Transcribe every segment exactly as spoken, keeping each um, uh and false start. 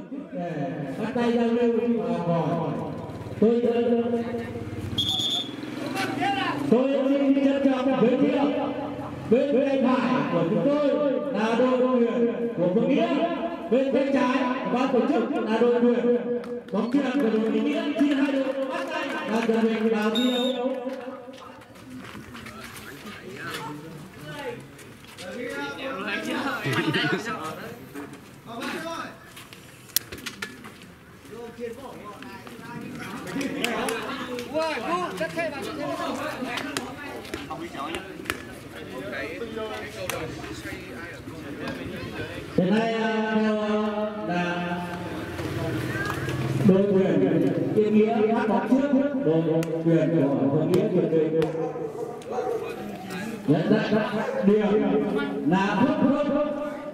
để bắt tay giao lưu và hỏi tôi tôi xin trân trọng giới thiệu bên tay phải của chúng tôi là đội tuyển của Phương Nghĩa, bên tay trái của ban tổ chức là đội tuyển bóng chuyền của đội Phương Nghĩa. Xin hai đội bắt tay và chuẩn bị vào thi đấu. Hiện nay là đội tuyển Yên Nghĩa phát bóng trước, đội tuyển của Phương Nghĩa chuẩn bị nhận ra các điểm là phút phút.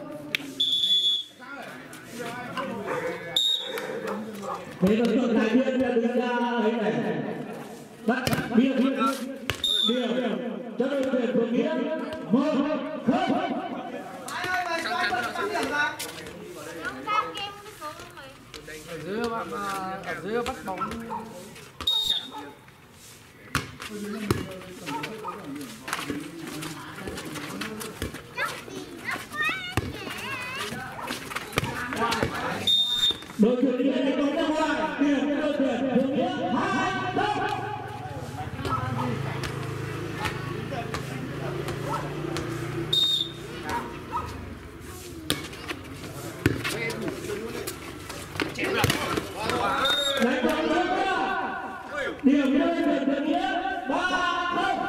Thế còn tượng đại viên đứng ra ấy này bắt điểm điểm cho đội tuyển Phương Nghĩa một không. Ở dưới bạn ở dưới bắt bóng đội tuyển Yên Nghĩa đánh bóng ra ngoài, điểm cho đội tuyển Phương Nghĩa hai không. Đánh bóng ra ngoài, điểm cho đội tuyển Phương Nghĩa ba không.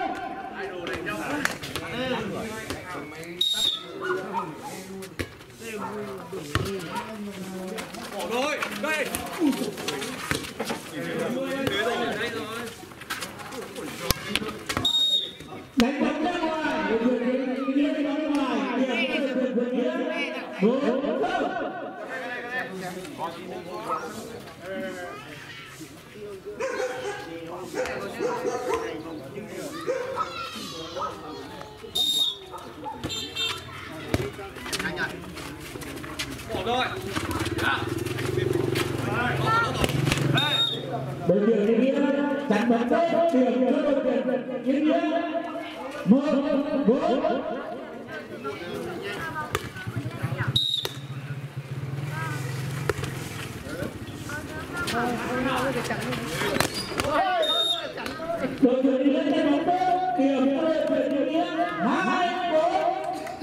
Bỏ rồi, đây. Đánh bóng ra ngoài, đội tuyển Phương Nghĩa đánh bóng ra ngoài, điểm cho đội tuyển Phương Nghĩa bốn không. Bỏ rồi. Đội tuyển Yên Nghĩa chắn bóng tốt, điểm cho đội tuyển Yên Nghĩa một bốn. Đội tuyển Yên Nghĩa chắn bóng tốt, điểm cho đội tuyển Yên Nghĩa hai bốn.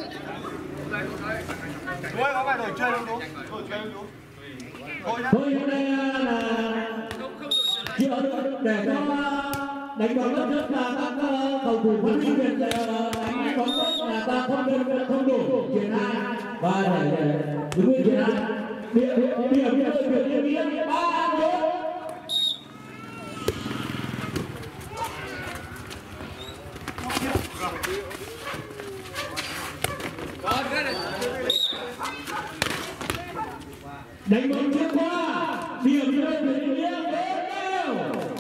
Thôi có phải đổi chơi không đúng? Đổi chơi không đúng? Thôi hôm nay là chia để cho đánh bóng đất nước và các cầu thủ phát huy quyền đánh bóng tốt là ta không đơn không đủ chuyển hai và để giữ nguyên chuyển hai điểm điểm cho đội tuyển Yên Nghĩa ba bốn. Đánh bóng trước qua điểm cho đội tuyển Yên Nghĩa bốn đều.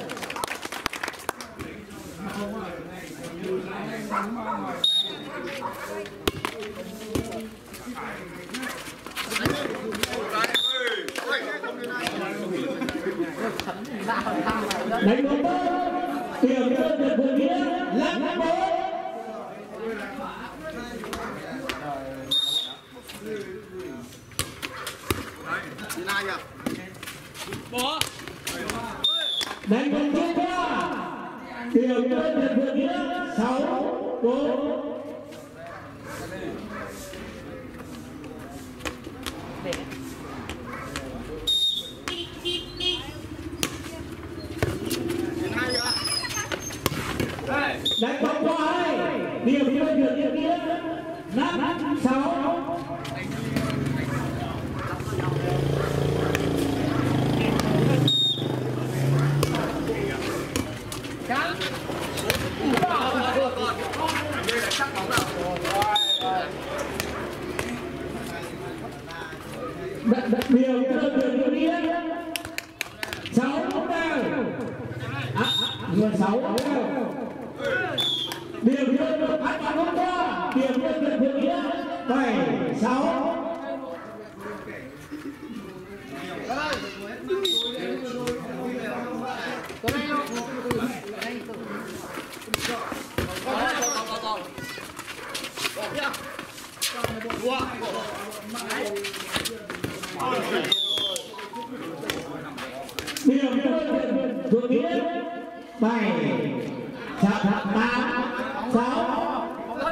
Đánh bóng tốt điểm cho đội tuyển Phương Nghĩa năm bốn. Bỏ. Đánh bóng trước qua điểm cho đội tuyển Phương Nghĩa sáu bốn. Đánh bóng qua hai điểm cho đội tuyển Yên Nghĩa năm sáu. Điều cho đội tuyển Yên Nghĩa sáu đều. Vừa sáu điểm cho đội phát bóng hôm qua điểm cho đội tuyển Yên Nghĩa bảy sáu. Điều thường nghĩa bảy tám sáu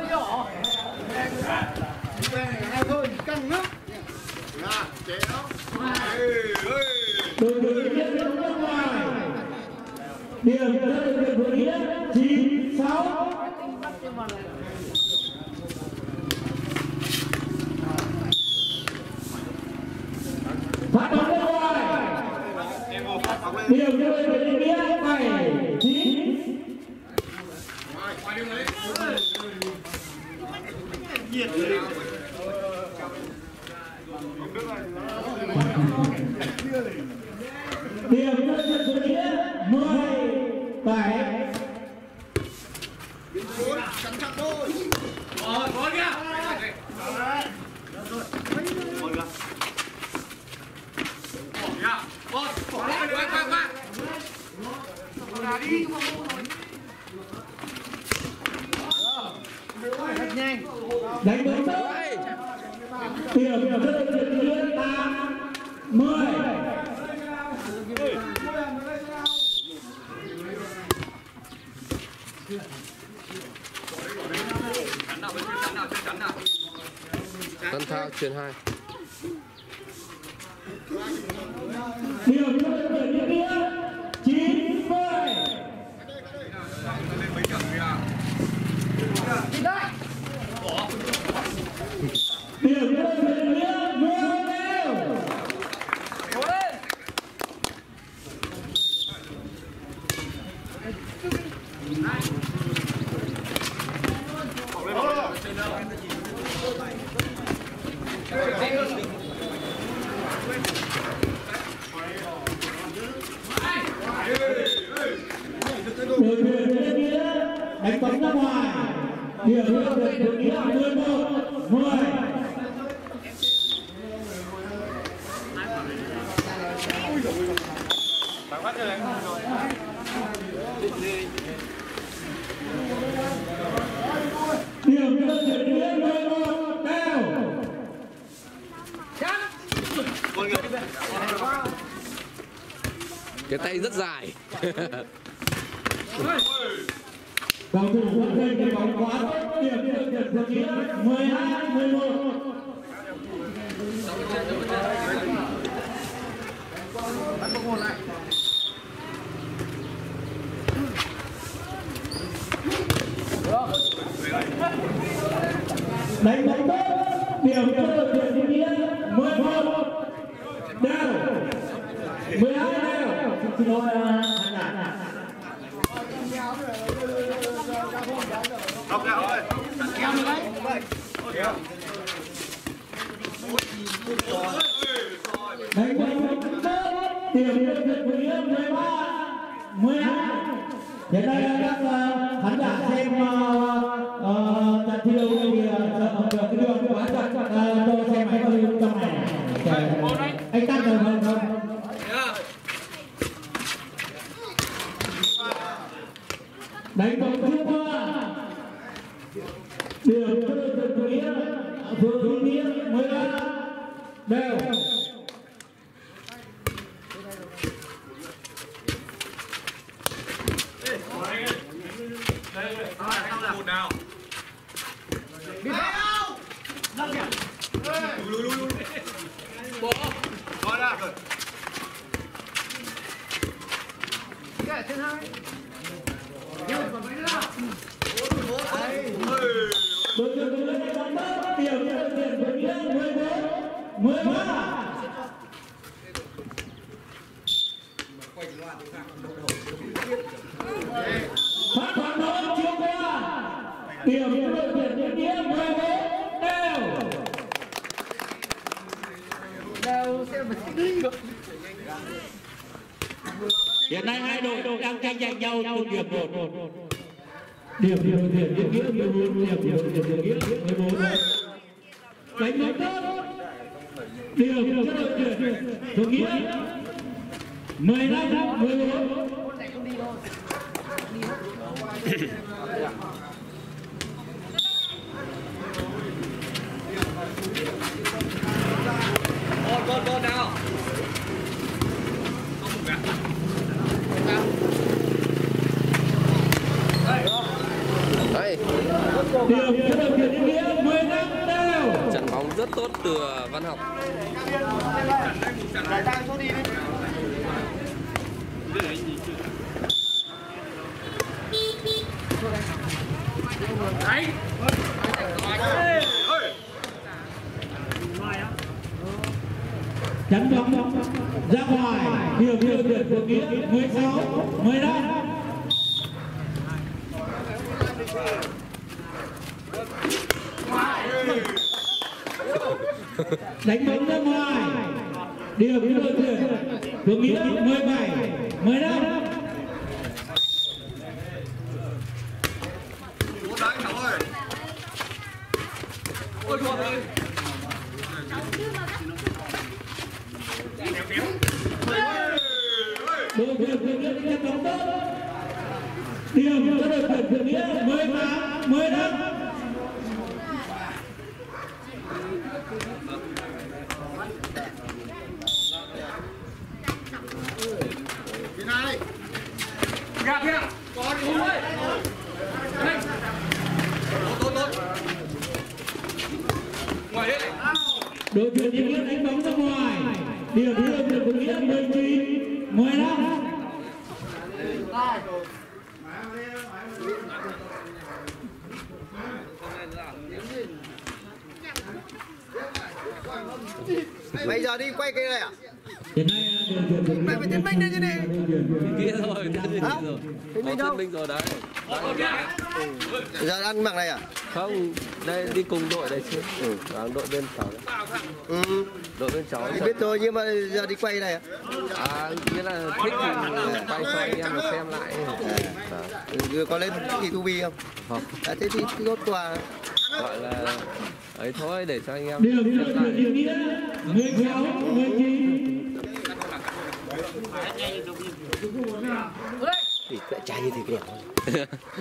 đường đường nghĩa nước ngoài điều thường nghĩa chín sáu phát bóng nước ngoài điều thường nghĩa bảy chín điều thường nghĩa mười bảy Rồi, có kìa. Con, bỏ lại, qua, qua, qua. Đi. đánh đúng tới điều điều thường nghĩa tám mười Tân Thao truyền hai. điều thường nghĩa chín mươi điều thường nghĩa mười đều điều thường nghĩa đánh bóng ra ngoài điều thường nghĩa mười một mười điều thường nghĩa mười một đều Cái tay rất dài. cầu thủ quân dân cái bóng quá tốt điểm điểm thường nghĩa mười hai mười một đánh bóng tốt điểm thường nghĩa mười một đều mười hai đều xin lỗi Đọc nào ơi. đánh bóng tốt điểm thường nghĩa mười ba mười hai hiện nay các khán giả xem trận thi đấu thì được cái đường quá chặt tôi xem máy bao nhiêu trong này anh tăng rồi không không đánh bóng thứ ba điều thường nghĩa thường nghĩa mười ba đều Một nào. Đi đâu? Lùi lùi lùi. Bỏ. Bỏ ra rồi. Cái thứ hai. Điều còn mấy nữa? đối tượng người đánh bóng tốt điều thường nghĩa mười bốn mười ba phát bóng lớn chiếu qua điều thường nghĩa mười bốn đều Đều sẽ phải đi. hiện nay hai đội đang tranh giành nhau từng điểm một điểm điểm điểm điểm nghĩa điểm điểm điểm điểm điểm nghĩa mười bốn đánh bóng tốt Điều cho đội tuyển Thủ Nghĩa mười lăm mười bốn. Con con con nào. Đây. Điều cho đội tuyển Thủ Nghĩa mười lăm đều. Trận bóng rất tốt từ Văn Học. Đấy. Chắn bóng ra ngoài. Điều cho đội tuyển Thủ Nghĩa mười sáu mười lăm. Đánh bóng ra ngoài. Điều cho đội tuyển Thủ Nghĩa mười bảy mười lăm. Đấy Thảo ơi. Ôi chuột ơi. Đội tuyển Thủ Nghĩa đánh bóng tốt. Điều cho đội tuyển Thủ Nghĩa mười tám mười lăm. Gạt kìa. Con đi ơi. Tốt tốt. Ngoài hết. Đội tuyển Thủ Nghĩa đánh bóng ra ngoài. Điều cho đội tuyển Thủ Nghĩa mười chín mười lăm. Bây giờ đi quay cái này à? Hiện nay đội tuyển Thủ Nghĩa Mày phải tiến binh lên chứ đi. Kia rồi, tiến binh rồi. Tiến binh Có đâu? tiến binh rồi đấy. Giờ ăn mặc này à? Không, đây đi cùng đội đây chứ. Ừ, đó, đội bên cháu. Ừ. Đội bên cháu. Thì biết rồi nhưng mà giờ đi quay này à? À, nghĩa là thích thì quay cho anh em xem lại. À. Ừ, có lên thì tu bi không? Không. À, thế thì thì tốt quà. Gọi là ấy thôi để cho anh em điều cho xem đội tuyển lại. Thủ Nghĩa mười sáu mười chín. Thì lại trai như thế đẹp thôi.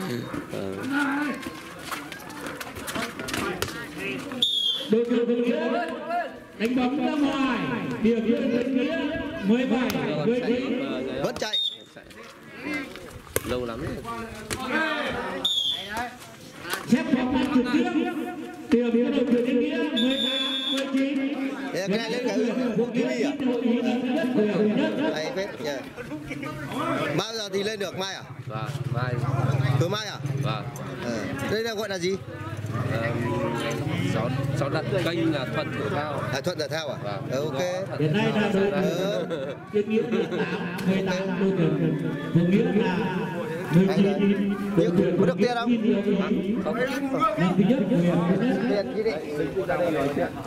Đội tuyển Thủ Nghĩa đánh bóng ra ngoài. Điều cho đội tuyển Thủ Nghĩa mười bảy mười chín. Vẫn chạy. Lâu lắm rồi. Xếp bóng trực tiếp. Điều cho đội tuyển Thủ Nghĩa mười tám mười chín. Thế cái này lên cái Vũ Kim à? Hay phết nhờ. Bao giờ thì lên được mai à? Vâng, mai. Tối mai à? Vâng. Ờ. Đây là gọi là gì? Cháu cháu đặt kênh là Thuận Thể Thao. À, Thuận Thể Thao à? Vâng. Ờ, ok. Hiện nay là đội tuyển Nghĩa mười tám mười tám, đội tuyển Thủ Nghĩa là mười chín. Nhưng có được tiền không? Không. Năm thứ nhất Tiền gì đi. Ra đây nói chuyện.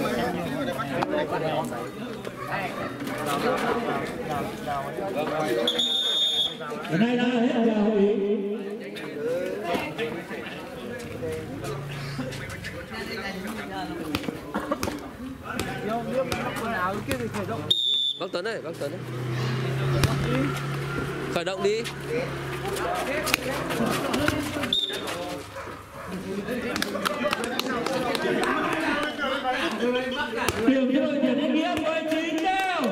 hiện nay đã hết giờ hội nghị. Bác Tuấn ơi, bác Tuấn ơi. Khởi động đi. Điều cho đội tuyển Thủ Nghĩa mười chín đều.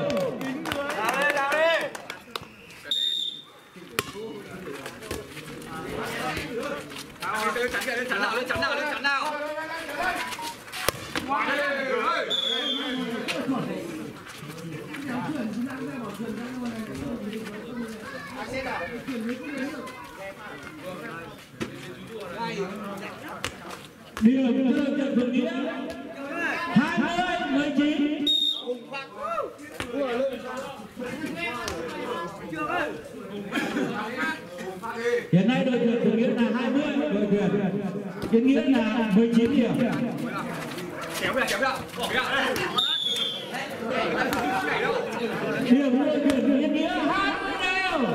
Lên chắn kìa, lên chắn nào, lên chắn nào, lên chắn nào. Điều cho đội tuyển Thủ Nghĩa hai mươi mười chín. Hiện nay đội tuyển Thủ Nghĩa là hai mươi, đội tuyển Yên Nghĩa là mười chín điểm. Kéo về, kéo về. Điểm của đội tuyển Yên Nghĩa hai mươi đều.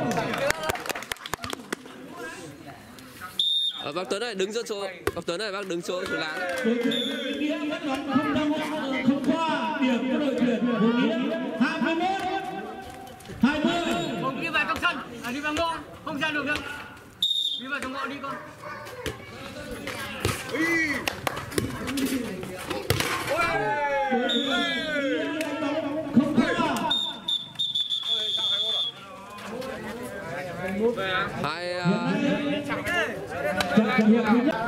À, bác Tuấn ơi, đứng chỗ. Bác Tuấn ơi, bác đứng chỗ chỗ láng. Đội tuyển Yên Nghĩa vẫn còn không đăng không qua. điểm cho đội tuyển Hùng Nghĩa hai mươi mốt hai mươi. Không đi vào trong sân, à, đi vào ngõ, không ra được đâu. Đi vào trong ngõ đi con. Không qua. hai Trận hiệp thứ nhất.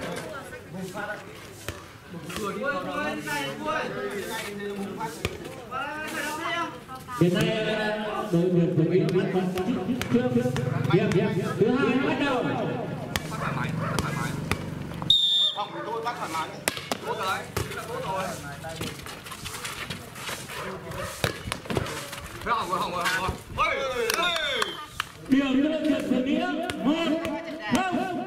Hiện nay đội tuyển của Mỹ vẫn còn chưa hiệp hiệp thứ hai bắt đầu. thoải mái thoải mái không thì tôi bắt thoải mái tốt rồi là tốt rồi cái hỏng rồi hỏng rồi hỏng rồi Điểm cho đội tuyển của Nghĩa một không.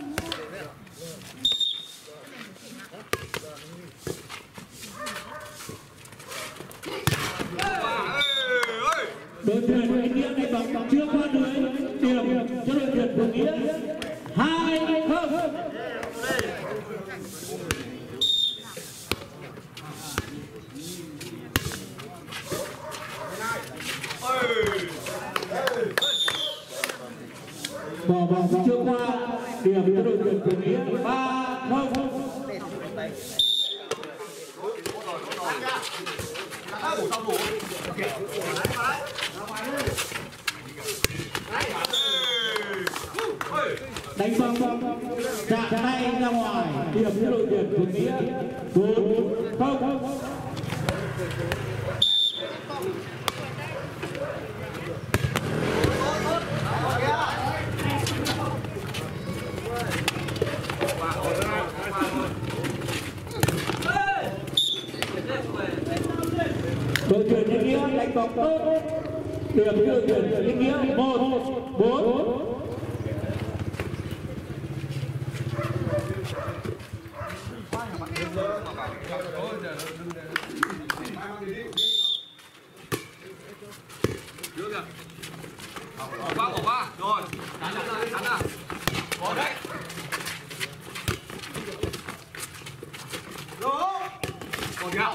Đội tuyển của Nghĩa đánh bóng chưa qua lưới, điểm cho đội tuyển của Nghĩa hai không. Bỏ bóng chưa qua, điểm cho đội tuyển của Nghĩa ba không. Đánh bóng chạm tay ra ngoài, điểm cho đội tuyển của Nghĩa bốn không. Đội tuyển Nghĩa đánh bóng tốt, điểm cho đội tuyển Nghĩa một bốn. bỏ qua bỏ qua rồi chắn chắn ra chắn ra bỏ đấy rồi còn kìa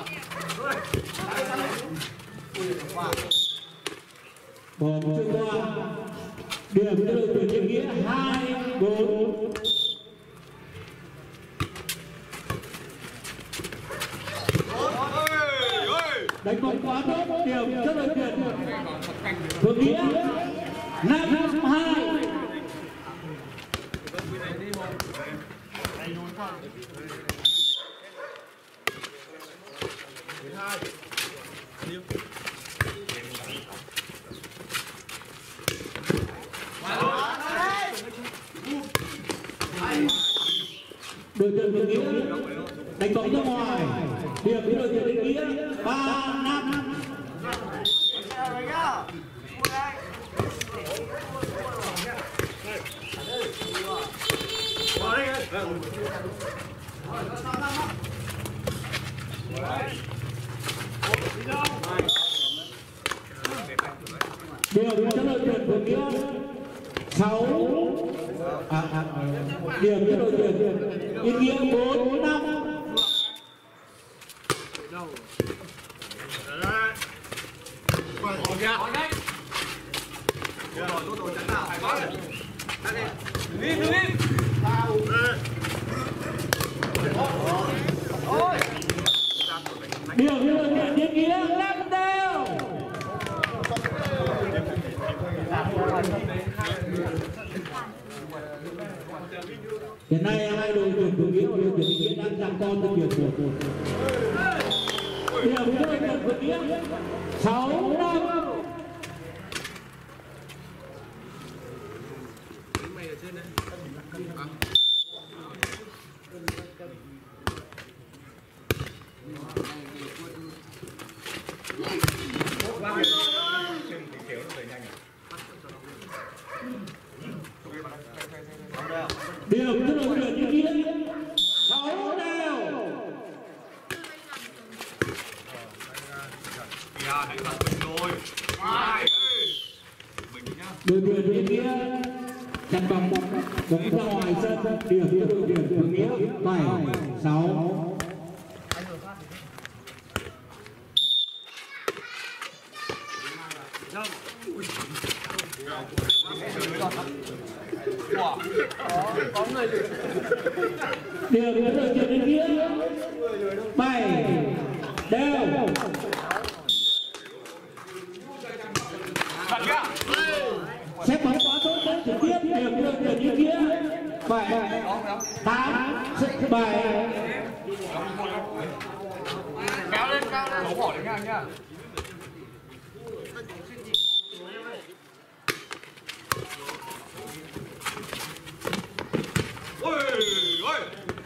Bóng chưa qua, điểm cho đội tuyển Nghĩa hai bốn. Đánh bóng quá tốt, điểm cho đội tuyển của Nghĩa năm hai. Đội tuyển của Nghĩa đánh bóng ra ngoài, điểm cho đội tuyển Nghĩa ba năm. Điểm cho đội tuyển của Nghĩa sáu. À, à, điểm cho đội tuyển Yên Nghĩa bốn năm. còn kìa còn đấy rồi tốt rồi chắn nào phải quá rồi đi đi đi Điểm cho đội tuyển Yên Nghĩa năm đều. Hiện nay hai đội tuyển của Nghĩa và đội tuyển Nghĩa đang giằng co từ điểm một một. Điểm cho đội tuyển của Nghĩa sáu năm. mày ở trên đây Điểm cho đội tuyển Yên Nghĩa sáu đều. kìa đánh vào mình rồi ai mình nhá Đội tuyển Yên Nghĩa chặn bóng bóng ra ngoài sân, điểm cho đội tuyển của Nghĩa bảy sáu. Điều điều rồi chuyển đến kia bảy đều xếp bóng quá tốt đến trực tiếp điều điều chuyển đến kia bảy tám bảy kéo lên cao lên đổ bỏ đến ngang nhá. Ôi ôi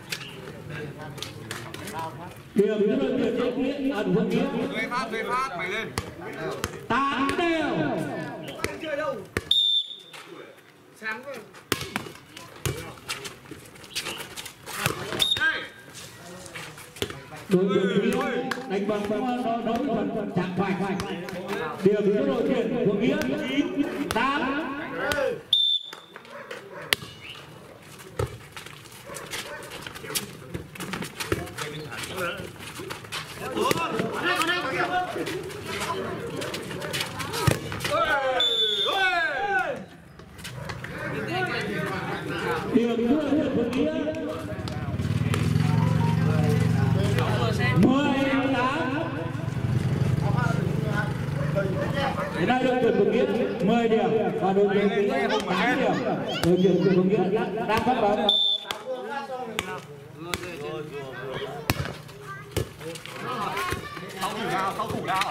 điều điều rồi chuyển đến kia ẩn quân kia thuê phát thuê phát mày lên tám đều chơi đâu sáng rồi đối với đánh bằng bóng nó đối phần chẳng phải điều điều đội tuyển của nghĩa chín tám điều điều đội tuyển của nghĩa mười tám hiện nay đội tuyển của nghĩa mười điểm và đội tuyển của nghĩa tám điểm đội tuyển của nghĩa đang phát bóng sau thủ nào sau thủ nào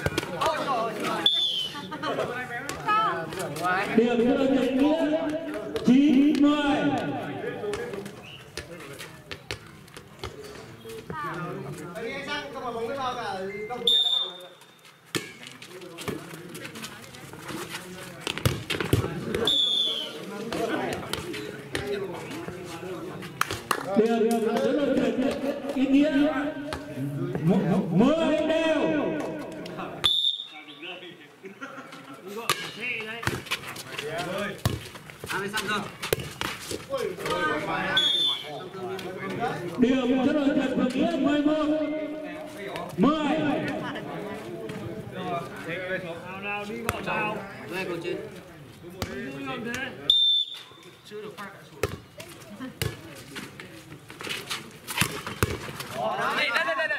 điểm cho đội tuyển nghĩa chín mươi điều điều cho đội tuyển ý nghĩa mười đều điều cho đội tuyển của nghĩa mười một mười nào đi gọi nào đây còn trên làm thế chưa được phát đây đây đây đây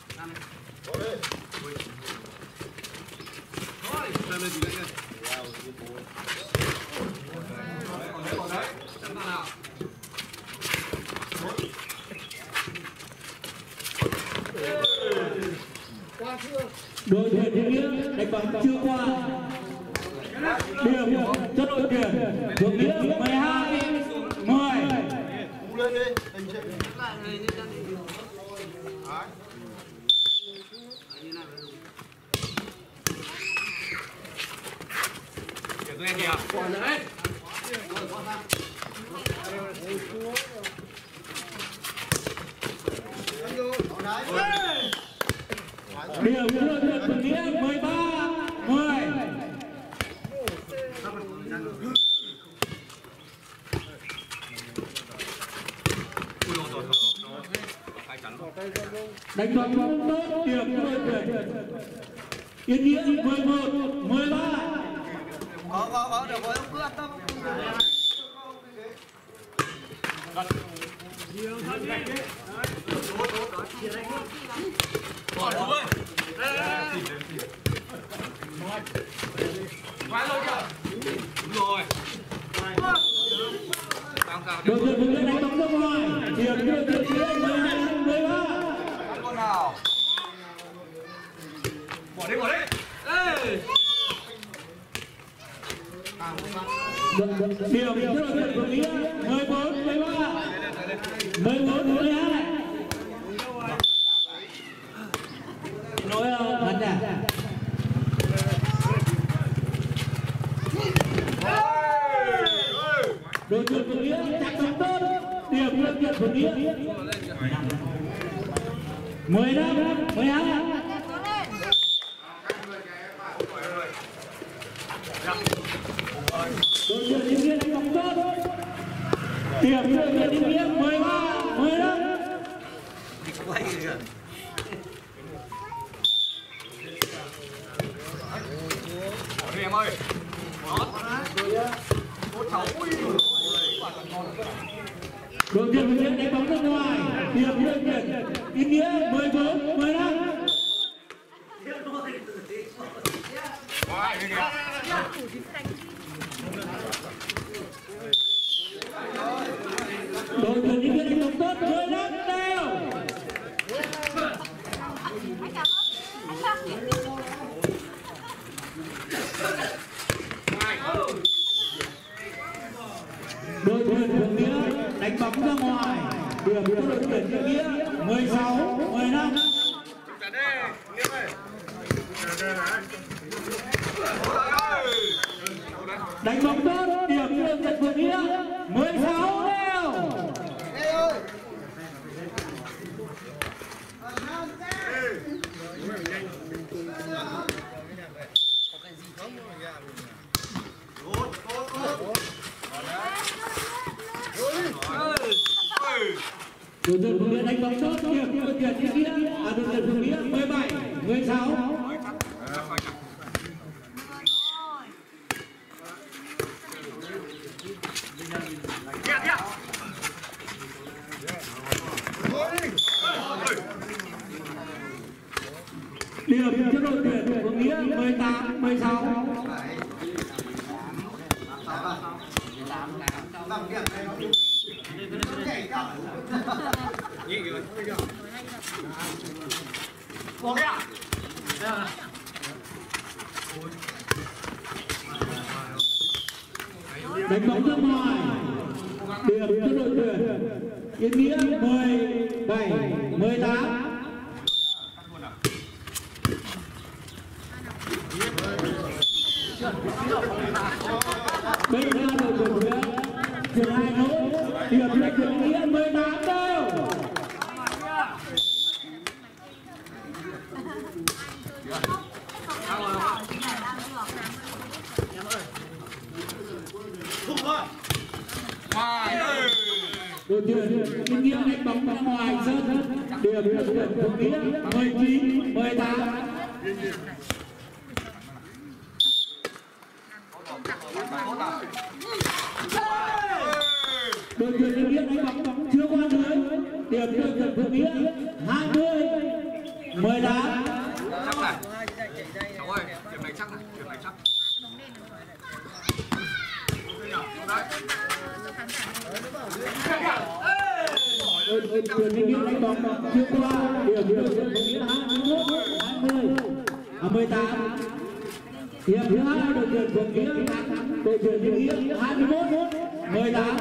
đội tuyển ý nghĩa đánh bóng chưa qua điểm cho đội tuyển của nghĩa mười hai mười tôi em kìa điểm cho đội tuyển của nghĩa mười ba mười đánh bóng không tốt điểm cho đội tuyển Yên Nghĩa mười một mười ba có có có được rồi ông cứ ăn tâm bỏ đúng ơi quá rồi kìa đúng rồi đội tuyển của Nghĩa đánh bóng ra ngoài điểm cho đội tuyển Nghĩa mười hai mười ba con nào bỏ đi bỏ đi ê điểm cho đội tuyển của Nghĩa mười bốn mười ba mười bốn mười hai nói thật à đội tuyển của Nghĩa chặt bóng tốt điểm cho đội tuyển của Nghĩa mười năm mười hai đội tuyển Yên Nghĩa đánh bóng tốt điểm cho đội tuyển Yên Nghĩa mười ba mười lăm Đội tuyển Phụng Hiệp đánh bóng ra ngoài, điểm đội tuyển Yên Nghĩa mười bốn mười lăm. Đội tuyển Yên Nghĩa đánh bóng tốt mười lăm đều. Đội tuyển Phụng Hiệp đánh bóng ra ngoài, điểm cho đội tuyển Yên Nghĩa mười sáu mười lăm. Đánh bóng tốt, điểm cho đội tuyển Phụng Hiệp mười sáu đều. Đội tuyển Phụng Hiệp đánh bóng tốt, điểm cho đội tuyển Yên Nghĩa, à đội tuyển Phụng Hiệp mười bảy mười sáu. Điểm cho đội tuyển Phụng Hiệp mười tám mười sáu. Đánh bóng ra ngoài, điểm cho đội tuyển Yên Nghĩa mười bảy mười tám. Bây giờ đội tuyển Việt chuyển hai nốt, điểm cho đội tuyển Yên Nghĩa mười tám đều. Đội tuyển Yên Nghĩa đánh bóng ra ngoài sân, điểm cho đội tuyển Phụng Hiệp mười chín mười tám. Đội tuyển Yên Nghĩa đánh bóng chưa qua lưới, điểm cho đội tuyển Phụng Hiệp hai mươi mười tám. Chắc này. Cháu ơi, điểm này chắc này, điểm này chắc. Đội tuyển Yên Nghĩa đánh bóng chưa qua, điểm cho đội tuyển Phụng Hiệp hai mươi mốt hai mươi à mười tám. Hiệp thứ hai đội tuyển Phụng Hiệp, đội tuyển Yên Nghĩa hai mươi mốt mười tám.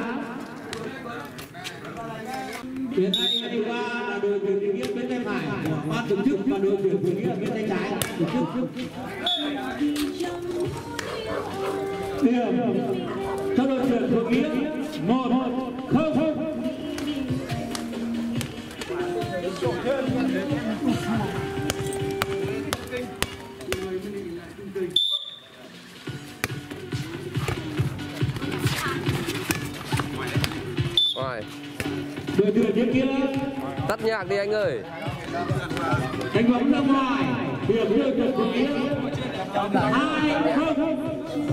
Hiện nay đi qua là đội tuyển Yên Nghĩa bên tay phải của ban tổ chức và đội tuyển Phụng Hiệp bên tay trái tổ chức. Điểm cho đội tuyển Phụng Hiệp một không không. Rồi. Đội tuyển Yên Nghĩa Tắt nhạc đi anh ơi. đánh bóng ra ngoài, điểm cho đội tuyển Phụng Hiệp hai không.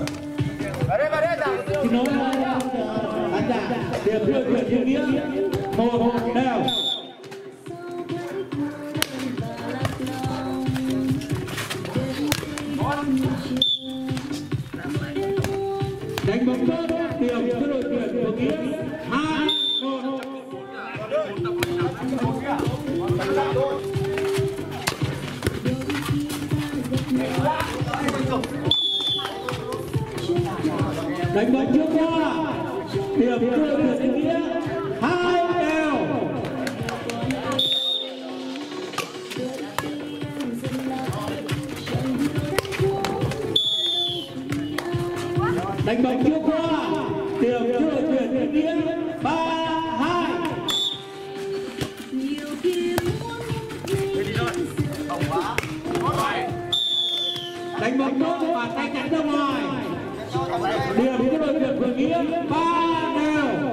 Xin lỗi khán giả, điểm cho đội tuyển Yên Nghĩa một đều. Đánh bóng tốt, điểm cho đội tuyển Phụng Hiệp hai một. Đánh bóng chưa qua, điểm cho đội tuyển Yên Nghĩa hai đều. Đánh bóng chưa qua, điểm cho đội tuyển Yên Nghĩa ba hai. Đánh bóng tốt và tay chắn ra ngoài, điểm cho đội tuyển Phụng Hiệp ba đều.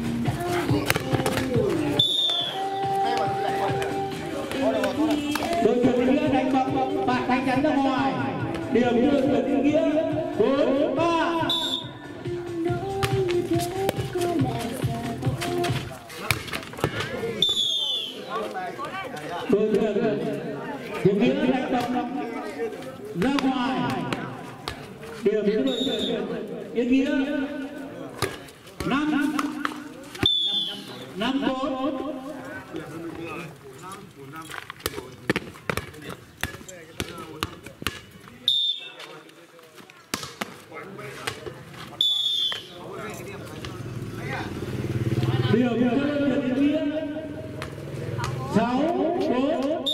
Đội Thủ nghĩa đánh bóng ra ngoài. Điểm cho đội tuyển Yên Nghĩa năm năm bốn. Điều cho đội tuyển Yên Nghĩa sáu bốn.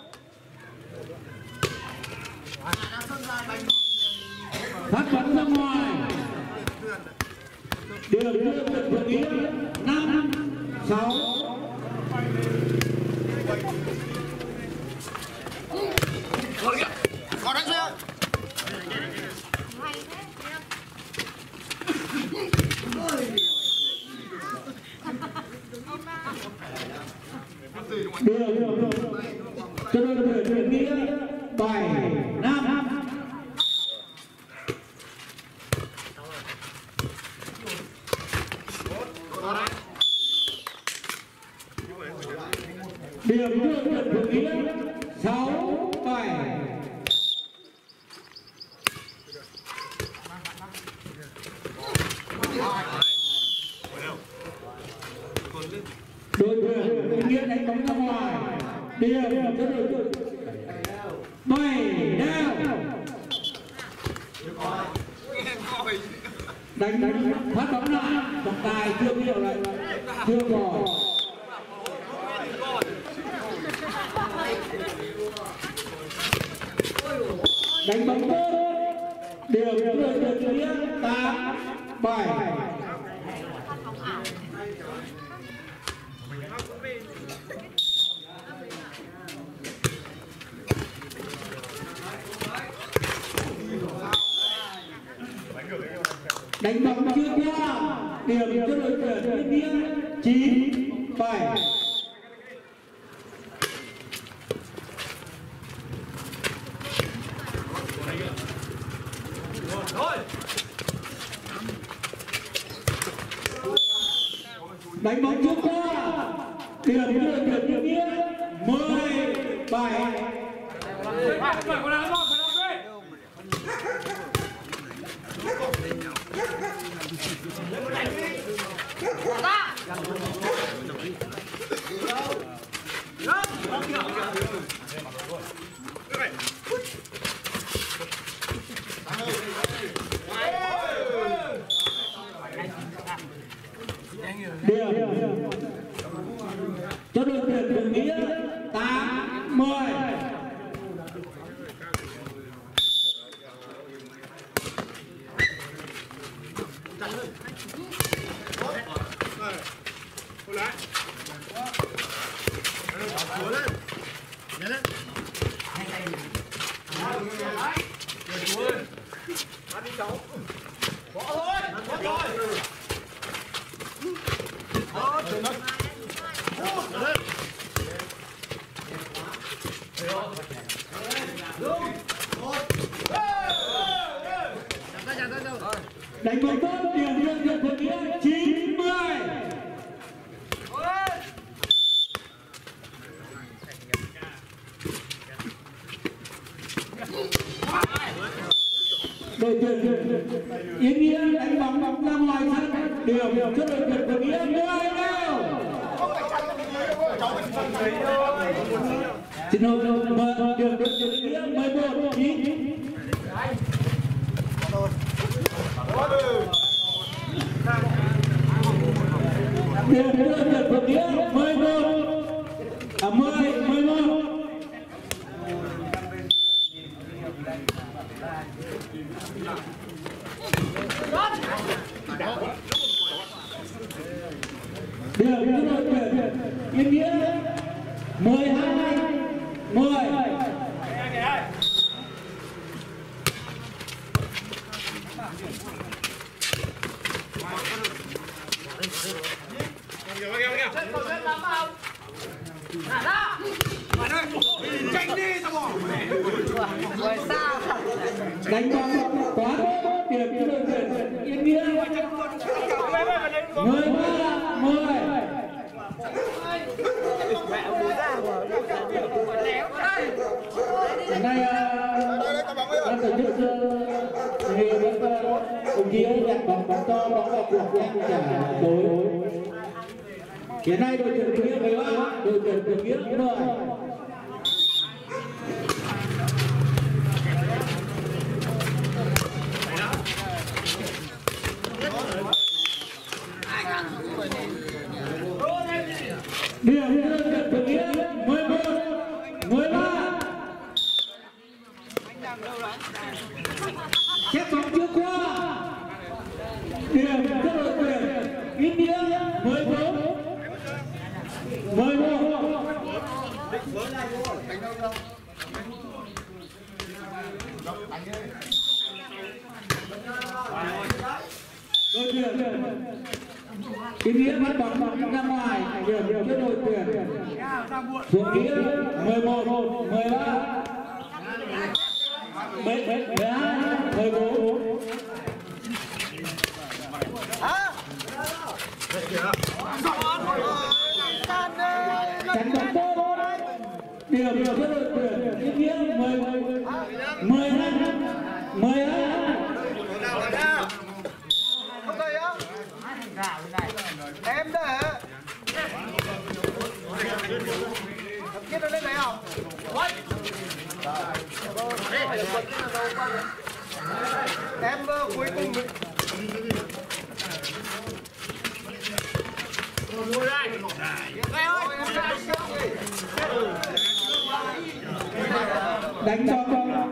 Phát bóng ra ngoài. Điều cho đội tuyển Yên Nghĩa năm sáu. Có đánh chưa? Điều cho đội tuyển Nghĩa bảy năm. Điểm cho đội tuyển Nghĩa sáu bảy. Đội tuyển Nghĩa đánh bóng ra ngoài. Điểm cho đội tuyển bảy đeo. Đánh đánh phát bóng lại, trọng tài chưa hiệu lại, chưa bỏ. Đánh bóng tốt. Điểm cho đội tuyển Nghĩa tám bảy. Đánh bóng chưa qua. Điểm cho đội tuyển Yên Nghĩa chín bảy. Đánh bóng chưa qua. Điểm cho đội tuyển Yên Nghĩa mười bảy. Điểm cho đội tuyển Nghĩa tám mươi. Đánh bóng tốt. Điểm cho đội tuyển Nghĩa chín mươi. Đội tuyển Yên Nghĩa đánh bóng bóng ra ngoài sân. Điểm cho đội tuyển Nghĩa mười đều. Xin lỗi, mời điểm đội tuyển Nghĩa mười một chín. Điểm cho đội tuyển Nghĩa mười một à mười mười một. Điểm cho đội tuyển Yên Nghĩa mười hai mười. Đánh bóng quá tốt. Điểm cho đội tuyển Yên Nghĩa mười ba mười. Mẹ bố ra của cho bóng vào cuộc nhanh trả đối. Hiện nay đội tuyển Phú Yên mười ba, đội tuyển Phú Yên mười. Điểm đội tuyển Phú Yên mười một, mười ba. Xét bóng chưa qua. Điểm cho đội tuyển India mười bốn, mười một. Đội tuyển India bắt bóng ra ngoài, điểm cho đội tuyển Phú Yên mười một, mười ba, mười hai, mười bốn. Đánh bóng tốt, điểm cho đội tuyển India mười, mười hai, mười hai. Em để Kết nó lên đấy không? Em cuối cùng ngồi đây. Đây ơi, đánh cho con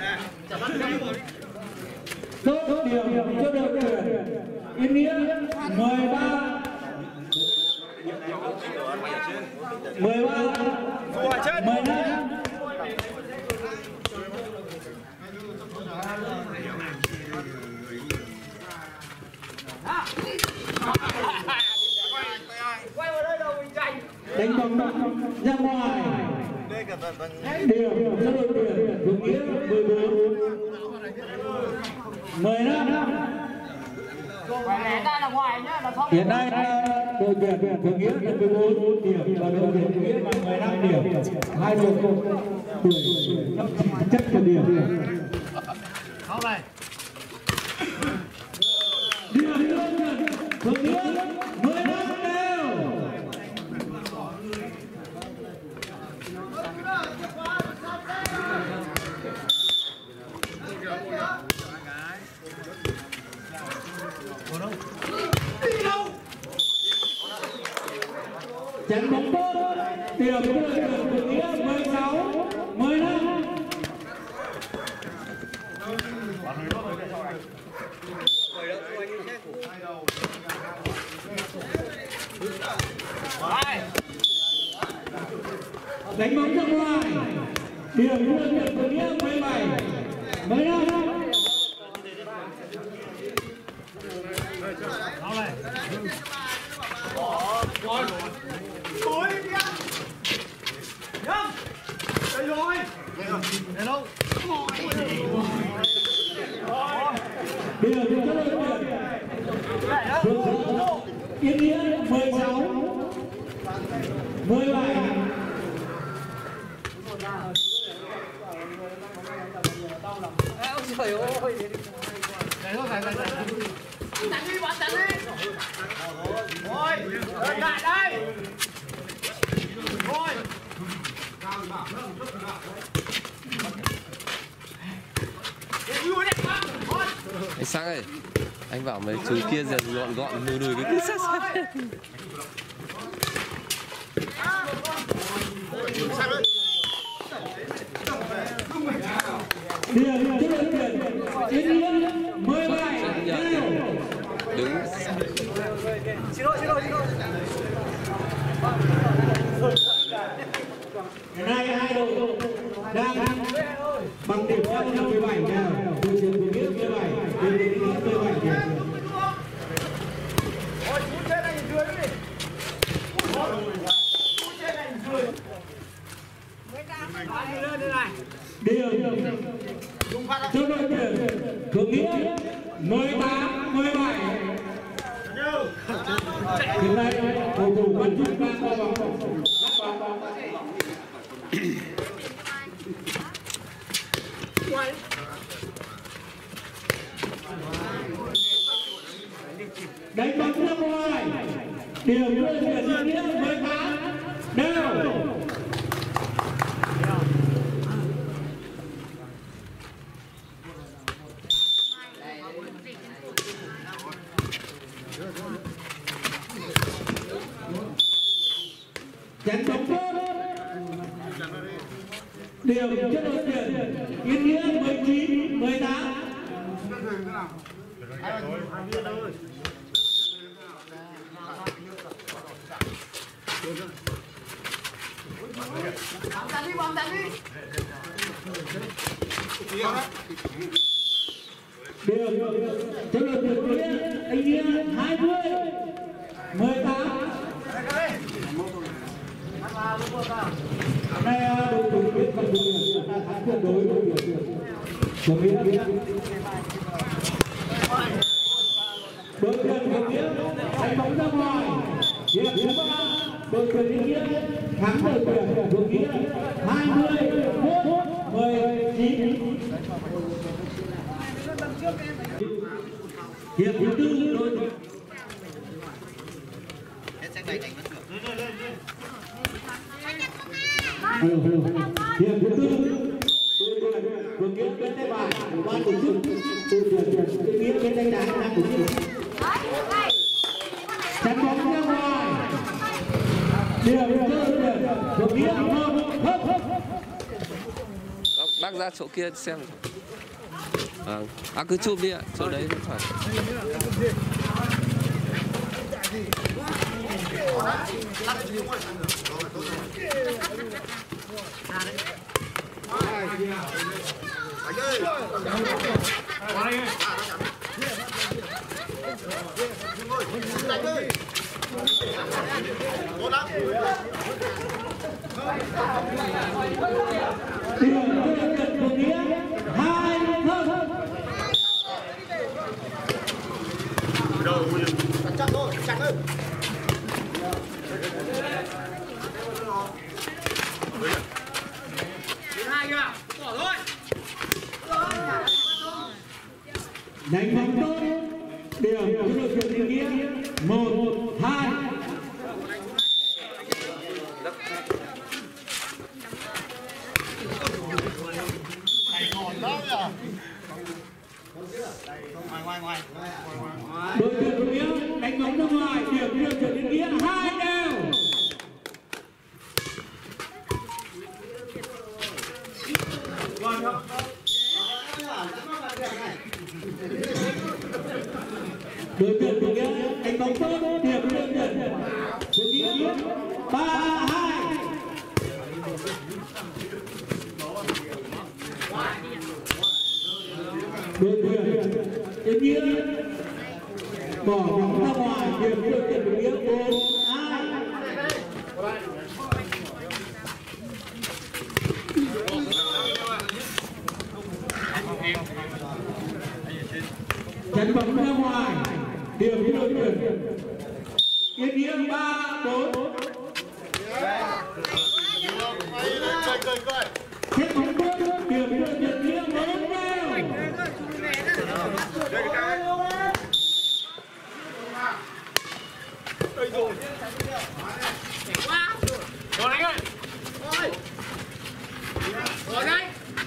tốt điểm cho đội tuyển India mười ba, mười ba, mười năm. Đánh bóng ra ngoài. Điểm cho đội tuyển Phú Yên mười bốn, mười lăm. Hiện nay đội tuyển Phú Yên được mười bốn điểm và đội tuyển Phú Yên bằng mười lăm điểm. Hai đội tuổi chất của điểm. Không này. Điểm đội tuyển Phú Yên mười lăm đều. Trận bóng tốt, điểm cho đội tuyển Phú Yên mười sáu, mười lăm. Đánh bóng ra ngoài, điểm cho đội tuyển Phú Yên mười bảy, mười lăm. Tối đi anh. Nhâm. Đây rồi. Đây đâu? Điểm cho đội tuyển India mười sáu, mười bảy. Trời ơi. Đấy thôi, phải phải phải. Đánh đi bạn, đánh đi. Rồi, lại đây. Rồi. Anh Sang ơi, anh bảo mấy chú kia dần gọn gọn lùi lùi cái cứ sát sát. Điểm cho đội tuyển India mười bảy đều. Đứng. Xin lỗi, xin lỗi, xin lỗi. Hiện nay hai đội đang bằng điểm số mười bảy đều. Đội tuyển Phú Yên mười bảy, đội tuyển India mười bảy đều. Ôi, phút trên này dưới đi. Phút trên này dưới. Lên đây này. Điểm cho đội tuyển Phú Yên mười tám, mười bảy. Hiện nay cầu thủ Văn Trung đang qua vòng. bóng ra ngoài. Điểm đội tuyển Yên Nghĩa mười tám đều. Chắn bóng tốt. Điểm cho đội tuyển Yên Nghĩa mười chín mười tám. Bóng đánh đi, bóng đánh đi. Điểm cho đội tuyển Yên Nghĩa hai mươi mười tám. Hôm nay đội tuyển Yên Nghĩa đã thắng tuyệt đối đội tuyển của Nghĩa. Đội tuyển Yên Nghĩa đánh bóng ra ngoài. Hiệp thứ ba, đội tuyển Yên Nghĩa thắng đội tuyển của Nghĩa hai mươi mốt mười chín. Hiệp thứ tư, đội tuyển Hiệp thứ tư, đội tuyển của Nghĩa bên tay phải của ban tổ chức, đội tuyển của Nghĩa bên tay trái của ban tổ chức. Chắn bóng ra ngoài. Điểm cho đội tuyển của Nghĩa một không. Bác ra chỗ kia xem. Vâng. À cứ chụp đi ạ, chỗ đấy vẫn phải. Điểm cho đội tuyển của Nghĩa hai không. Chặt thôi, chặt thôi. Hai kìa, bỏ thôi. Đánh bóng tốt. Điểm cho đội tuyển Yên Nghĩa một hai. Ngoài ngoài ngoài. Đội tuyển Nghĩa đánh bóng ra ngoài. Điểm cho đội tuyển Yên Nghĩa hai đều. Đội tuyển của Nghĩa đánh bóng tốt. Điểm cho đội tuyển Nghĩa ba hai. Đội tuyển Yên Nghĩa bỏ bóng ra ngoài. Điểm cho đội tuyển của Nghĩa bốn hai. Chắn bóng ra ngoài. Điểm cho đội tuyển Yên Nghĩa ba bốn. Hết bóng tốt. Điểm cho đội tuyển Nghĩa bốn đều. Rồi đánh ơi. Rồi đánh.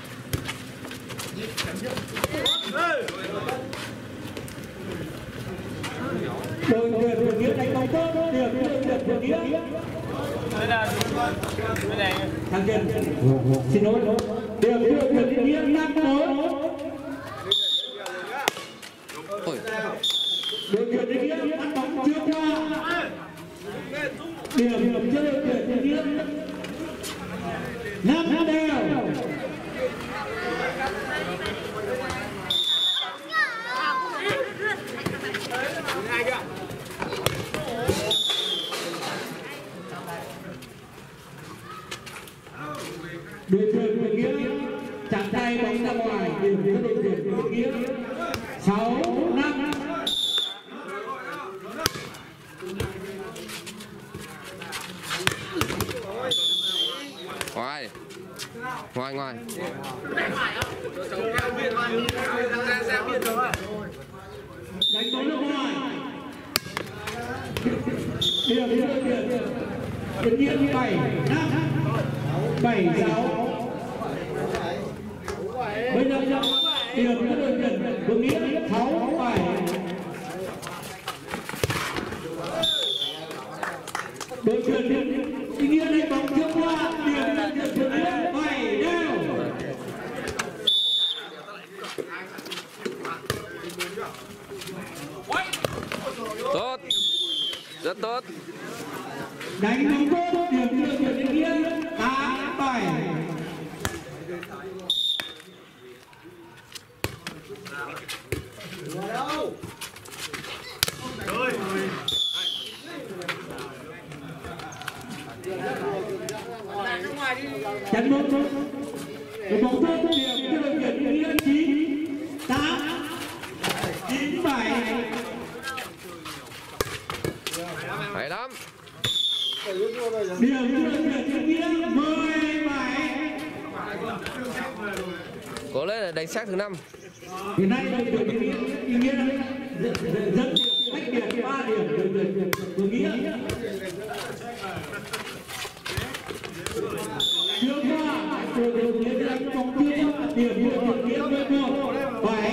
Đội tuyển của Nghĩa đánh bóng tốt. Điểm cho đội tuyển của Nghĩa. Đây là bên này. Thằng Kiên. Xin lỗi. Điểm cho đội tuyển Yên Nghĩa năm bốn. Ôi. Đội tuyển Yên Nghĩa bắt bóng chưa qua. Điểm cho đội tuyển Yên Nghĩa năm đều. Đội tuyển Yên Nghĩa chạm tay bóng ra ngoài. Điểm cho đội tuyển Yên Nghĩa sáu năm. Ngoài. Ngoài ngoài. Đánh bóng ra ngoài. điểm điểm điểm điểm điểm bảy năm bảy sáu. Bây giờ điểm cho đội tuyển Vương Nghĩa sáu bảy. Đội tuyển Ý Nghĩa đánh bóng trước qua điểm cho đội tuyển Vương Nghĩa bảy đều. Tốt, rất tốt. Đánh bóng tốt, điểm cho đội tuyển Ý Nghĩa tám bảy. Chắn bóng tốt, bóng tốt, điểm cho đội tuyển Ý Nghĩa chín tám chín bảy. Hay lắm. Điểm cho đội tuyển Ý Nghĩa mười bảy. Cố lên là đánh xác thứ năm. Hiện nay đội tuyển Ý Nghĩa dẫn điểm cách biệt ba điểm đội tuyển Vương Nghĩa. Chưa qua đội tuyển Nghĩa đánh bóng tiếp điểm đội tuyển Nghĩa mười một bảy.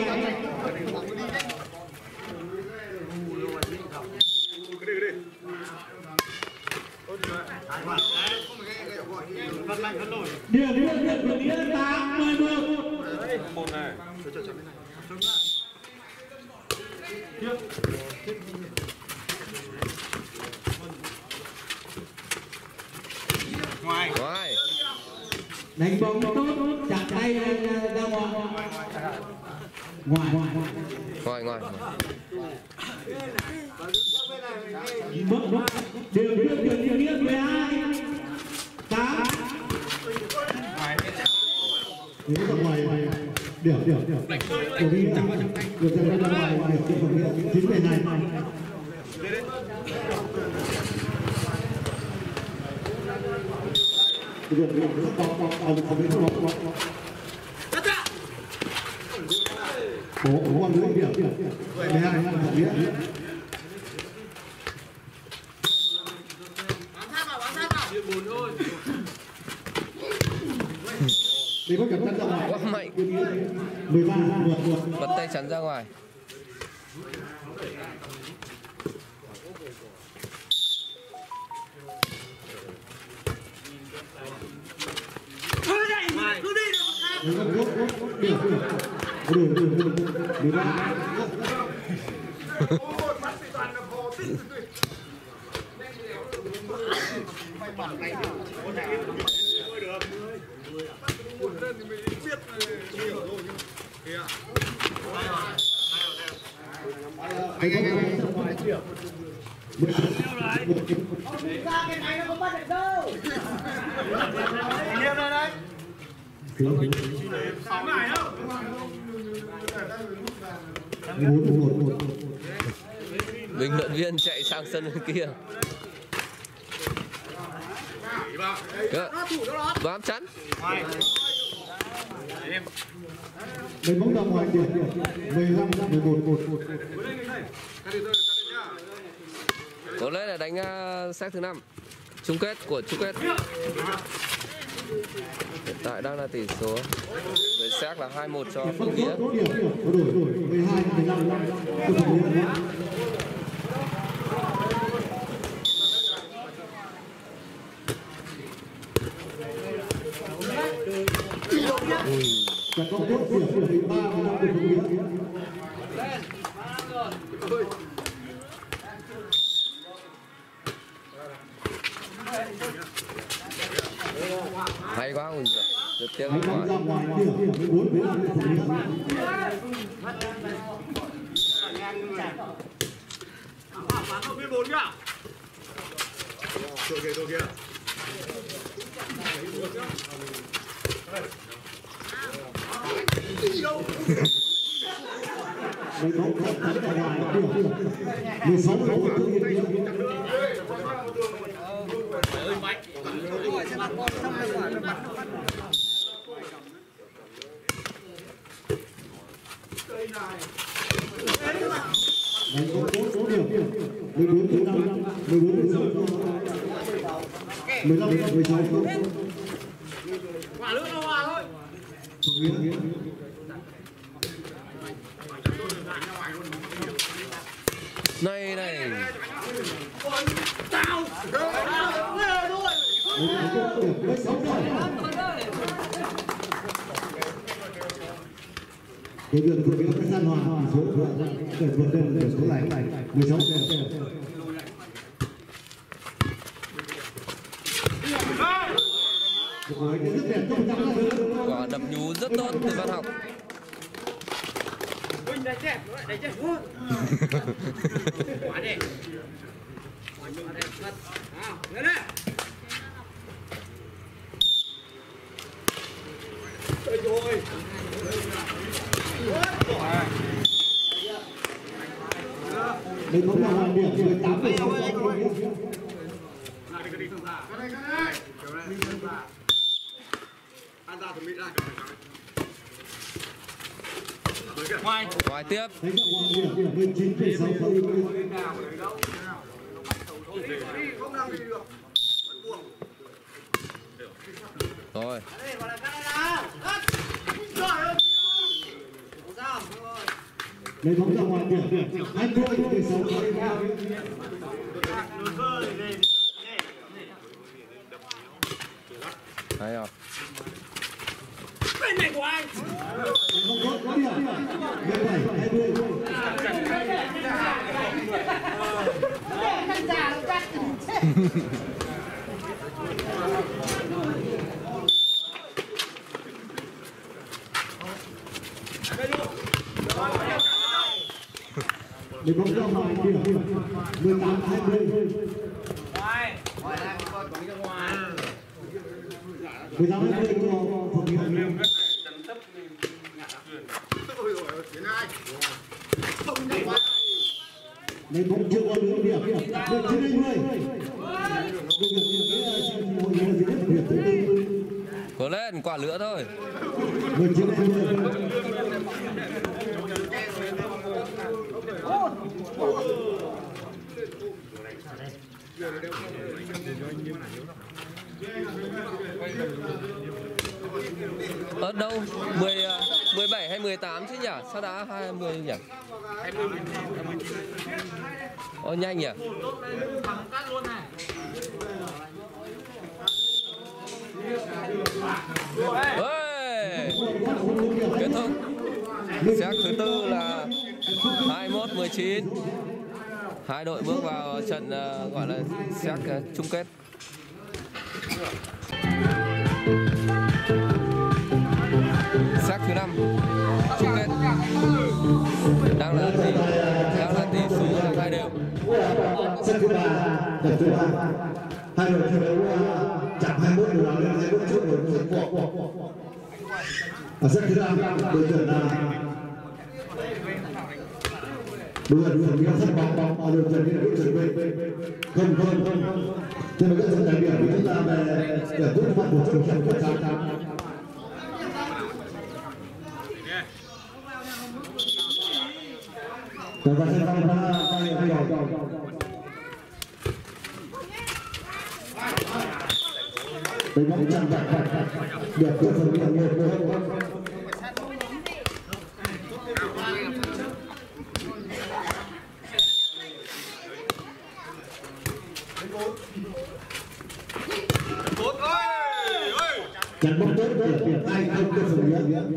Điểm đội tuyển Vương Nghĩa tám mười một. Một này. Ngoài. Ngoài. Đánh bóng tốt, chặt tay ra ngoài. Ngoài ngoài Ngoài ngoài. mất mất điều tuyển tuyển Ý Nghĩa mười hai tám. Nếu ra ngoài điểm điểm điểm của Ý Nghĩa được ra ra ngoài điểm của Vương Nghĩa chín mười hai. Bây giờ nó có có có không biết nó có bố bố con lưới điểm mười hai Vương Nghĩa. Đây có cảm giác ra ngoài. Quá mạnh. mười ba vượt vượt. Bật tay chắn ra ngoài. Điểm điểm điểm điểm mười ba. Anh anh anh ra cái này nó không bắt được đâu. Liêm đây đấy. Sáu này đâu. Bình luận viên chạy sang sân bên kia. Bám chắn. Đánh bóng ra ngoài điểm mười lăm mười một một. Cố lên là đánh uh, set thứ năm. Chung kết của chung kết. Hiện tại đang là tỷ số với set là hai một cho Vương Nghĩa. mười hai mười lăm. Cả công tốt điểm của mười ba mười lăm của Vương Nghĩa. Hay quá, rất tiếc Đánh bóng ra ngoài điểm mười bốn mười lăm của Vương Nghĩa. mười bốn nhá. Rồi kìa, rồi kìa. Đánh bóng ra ngoài điểm mười sáu mười một của Vương Nghĩa. Đánh bóng tốt số điểm mười bốn mười lăm. mười lăm mười sáu Quả lưỡi nó hòa thôi. Này này. Tao. Nghe thôi. mười sáu rồi. Cái đường của cái gian hòa số để vượt lên để số này mười sáu giờ. Quả đập nhú rất tốt từ Văn Học. Huynh đánh chết, đánh chết luôn. Quả đi. Quả đẹp thật. Nào, lên đây. Ôi trời. Đây cũng là hoàn điểm mười tám mười sáu. Ngoài. Ngoài tiếp. Đấy là hoàn điểm mười chín mười sáu. Rồi. Lấy bóng ra ngoài điểm hai mươi mười sáu. Hay rồi. Bên này của anh. Không có có điểm. mười bảy hai mươi. Khán giả nó cắt. Lấy bóng ra ngoài điểm mười tám hai mươi. Ngoài. Ngoài ra con có đi ra ngoài. mười tám hai mươi cho phòng nghiệm. Lấy bóng chưa có được điểm mười chín hai mươi. Cố lên, quả lửa thôi. mười chín hai mươi. Ở đâu? mười, mười bảy hay mười tám chứ nhỉ? Sao đã hai mươi nhỉ? Ồ nhanh nhỉ? Ê! Kết thúc. Set thứ tư là hai mươi mốt mười chín. Hai đội bước vào trận uh, gọi là set uh, chung kết. Set thứ năm chung kết đang là tỷ đang là tỷ số là hai đều. Set thứ ba, đợt thứ ba, hai đội thi đấu chạm hai mươi mốt đầu lên hai mươi mốt trước rồi một cuộc. Ở set thứ năm, đội tuyển là đội tuyển đội tuyển sân bóng bóng ở đội tuyển đi đội tuyển về không không không. Thế mà các trận đại biểu của chúng ta về để rút mặt của trận trận của ta. Và vào sân bóng đã quay quay đầu. Đấy bóng chạm chạm được của phần điểm một một. Trận bóng tốt để điểm hai không cho phần điểm.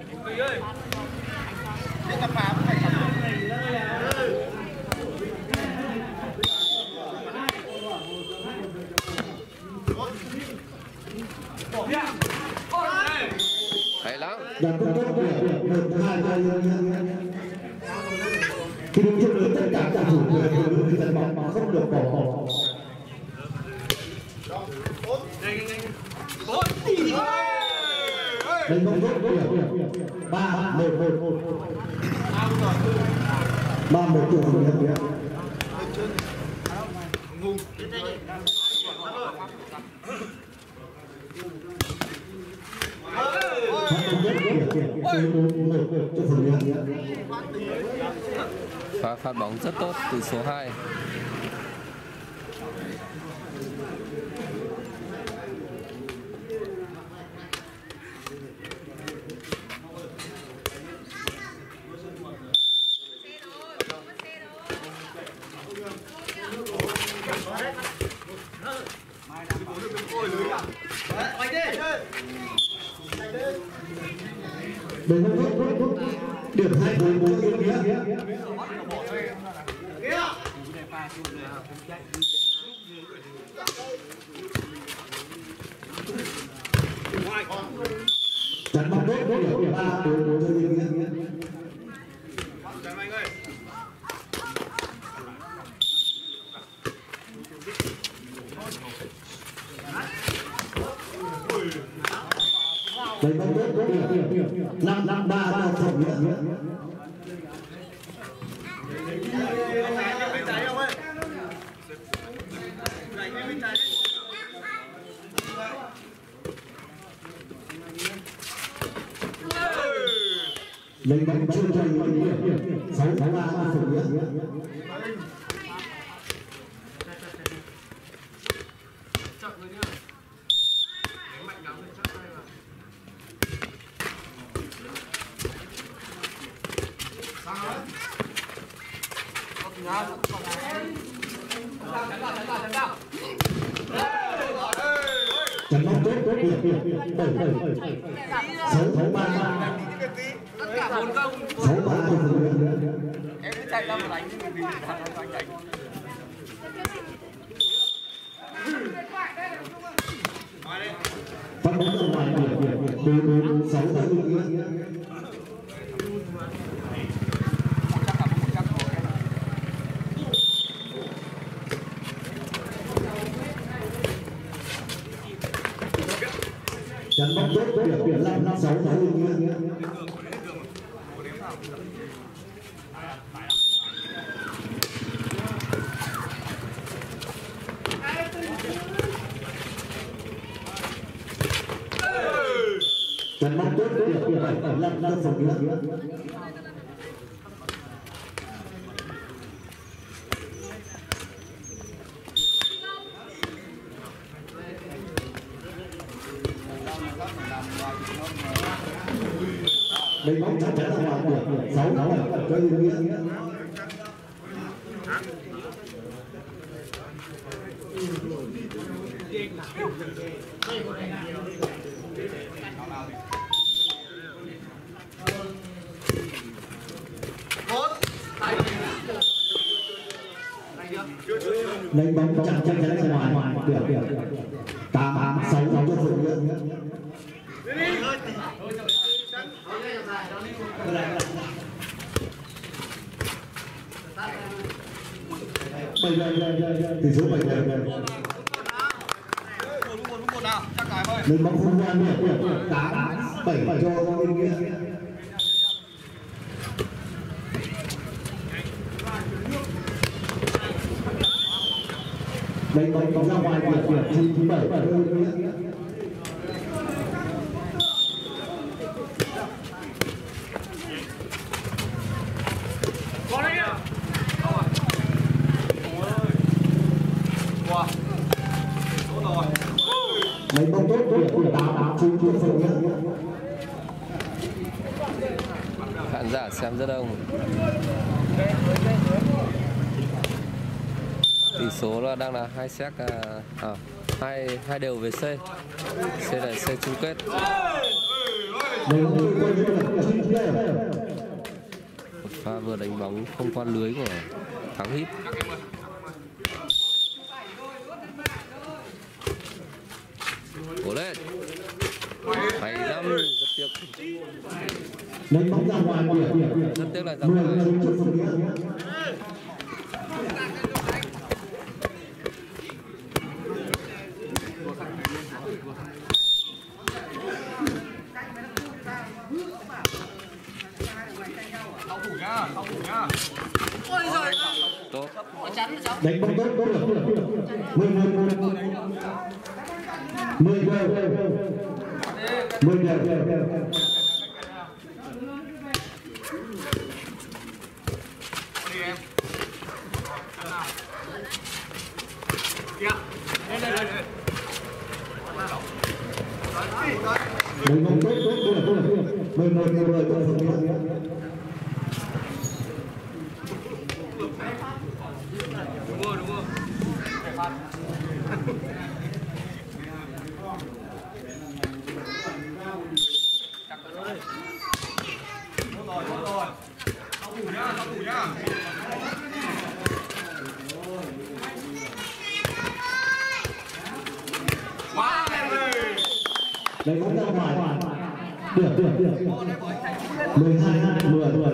Hay lắm. Trận bóng tốt để một hai cho khi đứng trước lớn tất cả các thủ người khi trận bóng mà không được bỏ bỏ. Đánh bóng tốt điểm ba một một ba một của phần điểm. Pha phát bóng rất tốt từ số hai. Để không tốt điểm hai bốn bốn bên kia. Chắn bóng tốt điểm điểm ba bốn bốn bên kia. Đấy bóng tốt tốt điểm điểm năm năm ba ba phòng nghĩa. Lấy bóng chưa cho điểm sáu sáu ba phòng nghĩa. Chắn bóng tốt tốt điểm điểm bảy bảy sáu sáu ba sáu ba Em cứ chạy ra mà đánh thì mình thằng anh đánh. Phát bóng ra ngoài điểm điểm bốn bốn sáu sáu điểm. Chắn bóng tốt điểm điểm năm năm sáu sáu điểm. Chắn bóng tốt điểm điểm bảy năm năm phòng nghĩa. Lấy bóng chắc chắn là ngoài điểm sáu sáu cho Yên Nghĩa. Lấy bóng chắc chắn là ngoài điểm điểm tám sáu sáu cho Phượng Nghĩa. Bảy tỷ số bảy bảy. Lên bóng không gian điểm tám bảy cho Yên Nghĩa. Lấy bóng bóng ra ngoài điểm điểm chín bảy cho Yên Nghĩa. Lấy bóng tốt điểm của tám tám chín cho Phượng Nghĩa. Khán giả xem rất đông. Tỷ số là đang là hai set à, à, hai hai đều về C. C là C chung kết. Một pha vừa đánh bóng không qua lưới của Thắng Hít. Cố lên. bảy năm rất tiếc. Lấy bóng ra ngoài điểm. Rất tiếc là ra ngoài. Tốt. Đánh bóng tốt tốt được. mười mười mười mười đều. Đánh bóng tốt tốt được. mười mười mười cho Phượng Nghĩa. Đánh bóng ra ngoài. Được, được, được. mười hai, mười, mười.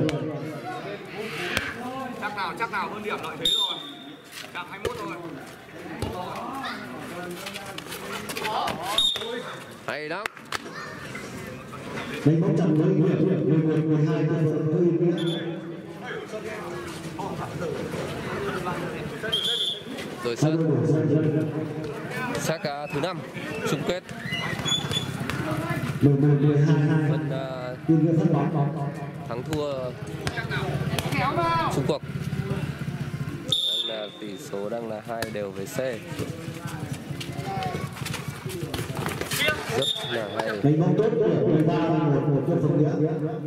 Chắc nào, chắc nào hơn điểm lợi thế rồi. Chạm hai mươi mốt rồi. Hay lắm. Đánh bóng chậm với mười, mười một, mười hai cho hơi biết. Rồi set set thứ năm chung kết. mười một, mười hai. Vẫn uh, thắng thua chung cuộc. Đang là tỷ số đang là hai đều với C. Rất là hay. Đánh bóng tốt của mười ba, một, một cho Phụng Nghĩa.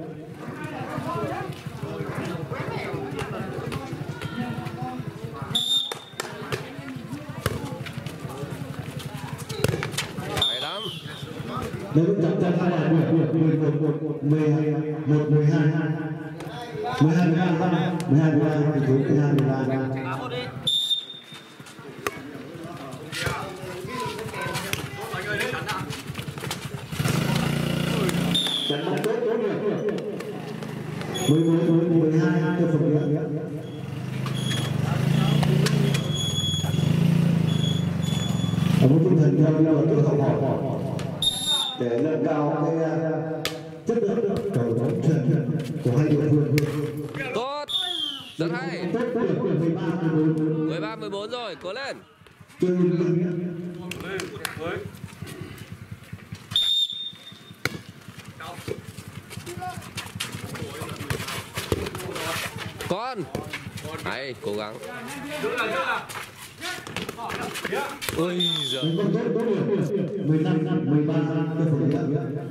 Hay lắm. Nếu chậm chậm hai là mười, mười một, một, mười hai, một, mười hai, mười hai, mười ba, mười hai, mười ba, tỷ số mười hai, mười ba. Đánh bóng tốt tốt được. mười, mười, mười hai cho Phụng Nghĩa. Ở một tinh thần theo nhau tự học hỏi để nâng cao cái chất lượng cầu bóng truyền của hai địa phương. Tốt. Rất hay. mười ba, mười bốn rồi, cố lên. Con. Hay, cố gắng. Ôi giời. mười lăm, mười ba cho Phụng Nghĩa.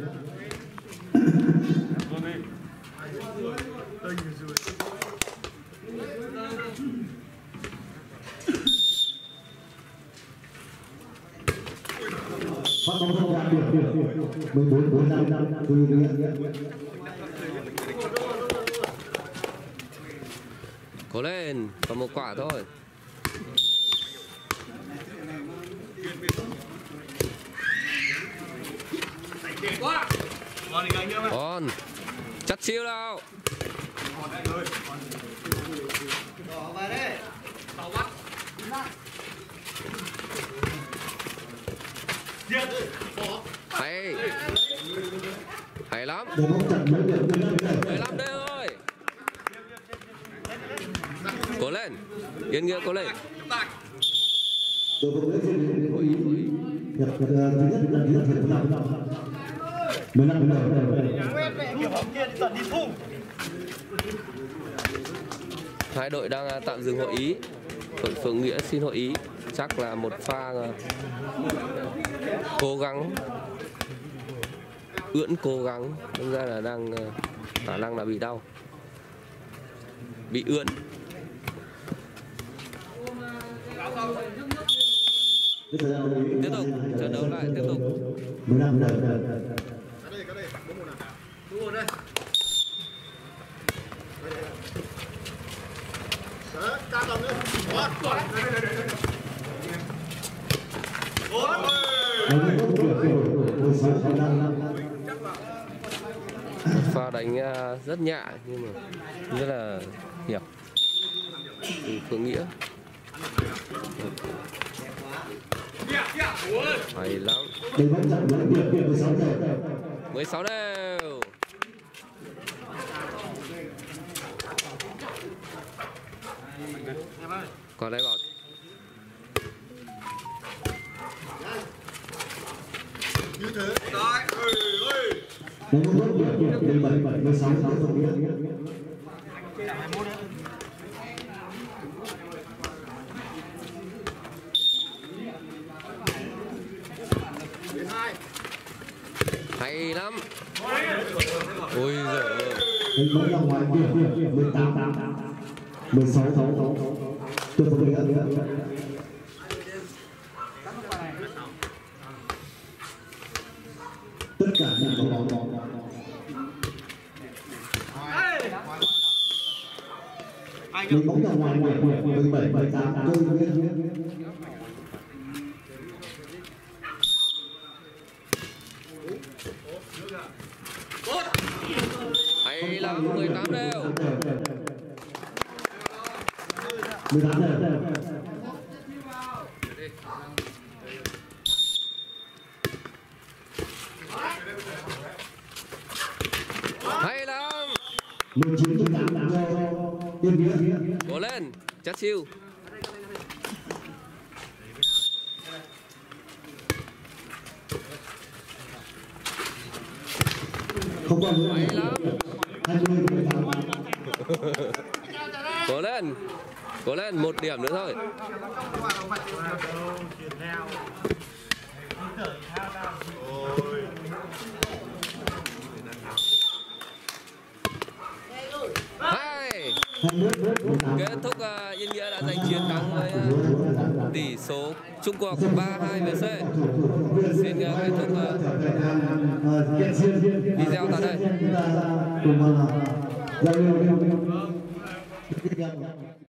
Phát bóng không đạt được. mười bốn, mười lăm cho Phụng Nghĩa. Cố lên, còn một quả thôi. Còn chắc siêu đâu. Hay. Hay lắm. mười lăm đây thôi. Cố lên. Yên Nghĩa cố lên. Hai đội đang tạm dừng hội ý. Đội Phượng Nghĩa xin hội ý. Chắc là một pha cố gắng ưỡn cố gắng, thực ra là đang khả năng là bị đau, bị ưỡn. Tiếp tục trận đấu lại tiếp tục. Pha đánh rất nhẹ nhưng mà rất là hiểm từ Phượng Nghĩa. Hay lắm. mười sáu đều. Còn đây bảo như thế đấy. hay lắm. Ôi giời ơi. Bóng ra ngoài mười tám, mười sáu, tôi không nghĩ nữa. Tất cả những bóng bóng mình bóng ra ngoài mười bảy, mười tám, tôi biết. mười tám đều. mười tám đều. Hay lắm. mười chín mười tám cho Yên Nghĩa. Cố lên, chắc siêu. Không còn nữa. Hay lắm. hai mươi mười tám. Cố lên. Cố lên, một điểm nữa thôi. Hay. Kết thúc uh, Yên Nghĩa đã giành chiến thắng với uh, tỷ số chung cuộc ba hai về C. Xin uh, kết thúc uh, video tại đây.